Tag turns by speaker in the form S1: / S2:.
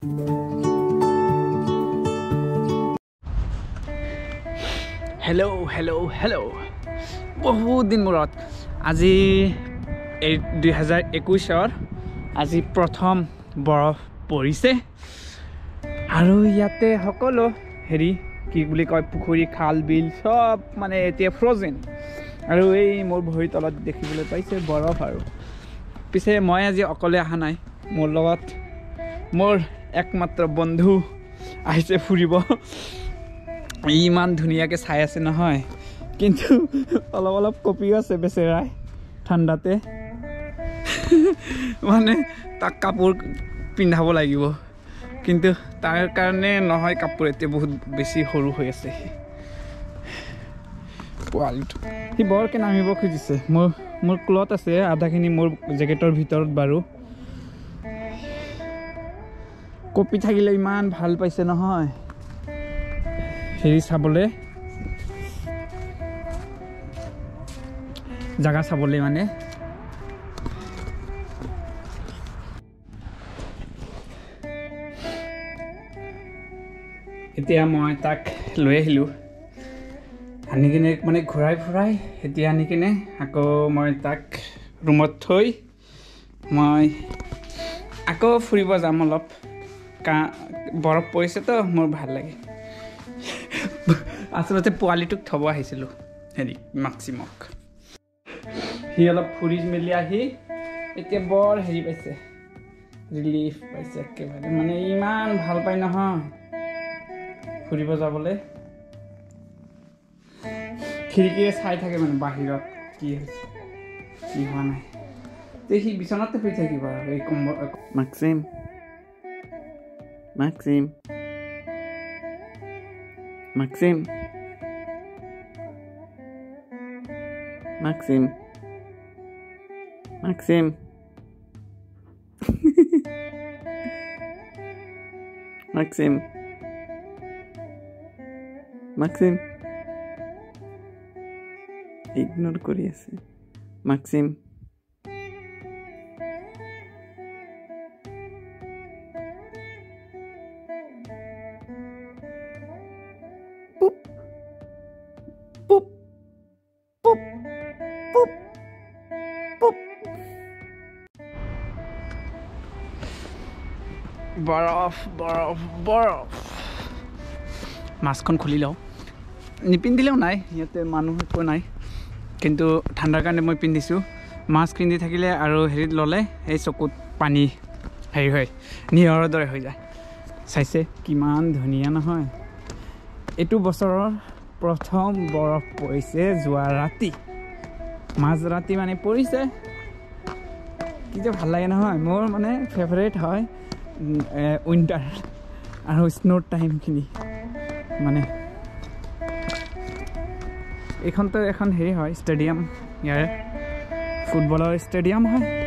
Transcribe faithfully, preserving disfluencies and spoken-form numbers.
S1: hello' hello' hello' বহুত দিন মূৰত আজি এই দুই হাজাৰ একৈছৰ আজি প্ৰথম বৰফ পৰিছে আৰু ইয়াতে সকলো হেৰি কি বুলি কয় পুখুৰী খাল বিল সব মানে এতিয়া ফ্ৰজেন আৰু এই মোৰ ভৰিৰ তলত দেখিবলৈ পাইছে বৰফ আৰু পিছে মই আজি অকলে অহা নাই মোৰ লগত মোৰ একমাত্ৰ বন্ধু আহিছে ফুৰিব ইমান ধুনীয়াকৈ চাই আছে নহয় কিন্তু অলপ অলপ কপি আছে বেচেৰাই ঠাণ্ডাতে মানে তাক কাপোৰ পিন্ধাব লাগিব কিন্তু তাৰ কাৰণে নহয় কাপোৰ এতিয়া বহুত বেছি সৰু হৈ আছে পোৱালিটো সি বৰকৈ নামিব খুজিছে মোৰ মোৰ ক্লথ আছে আধাখিনি মোৰ জেকেটৰ ভিতৰত বাৰু কপি থাকিলে ইমান ভাল পাইছে নহয় হেৰি চাবলৈ জাগা চাবলৈ মানে এতিয়া মই তাক লৈ আহিলোঁ আনি কিনে মানে ঘূৰাই ফুৰাই এতিয়া আনি কিনে আকৌ মই তাক ৰুমত থৈ মই আকৌ ফুৰিব যাম অলপ কা বৰফ পৰিছেতো মোৰ ভাল লাগে আচলতে পোৱালিটোক থ'ব আহিছিলোঁ হেৰি মাক্সিমক সি অলপ ফুৰি মেলি আহি এতিয়া বৰ হেৰি পাইছে ৰিলিফ পাইছে একেবাৰে মানে ইমান ভাল পায় নহয় ফুৰিব যাবলৈ খিৰিকীৰে চাই থাকে মানে বাহিৰত কি হৈছে কি হোৱা নাই তে সি বিচনাতে শুই থাকিব আৰু এই কম্বল Maxim Maxim Maxim Maxim Maxim Maxim Maxim Ignore kori ase Maxim বৰফ বৰফ বৰফ মাস্কখন খুলি লওঁ নিপিন্ধিলেও নাই ইয়াতে মানুহ একো নাই কিন্তু ঠাণ্ডাৰ কাৰণে মই পিন্ধিছোঁ মাস্ক পিন্ধি থাকিলে আৰু হেৰিত ল'লে এই চকুত পানী হেৰি হয় নিয়ৰৰ দৰে হৈ যায় চাইছে কিমান ধুনীয়া নহয় এইটো বছৰৰ প্ৰথম বৰফ পৰিছে যোৱা ৰাতি মাজ ৰাতি মানে পৰিছে কি যে ভাল লাগে নহয় মোৰ মানে ফেভাৰেট হয় উইণ্টাৰ আৰু স্নোৰ টাইমখিনি মানে এইখনতো এখন হেৰি হয় ষ্টেডিয়াম ইয়াৰে ফুটবলৰ ষ্টেডিয়াম হয়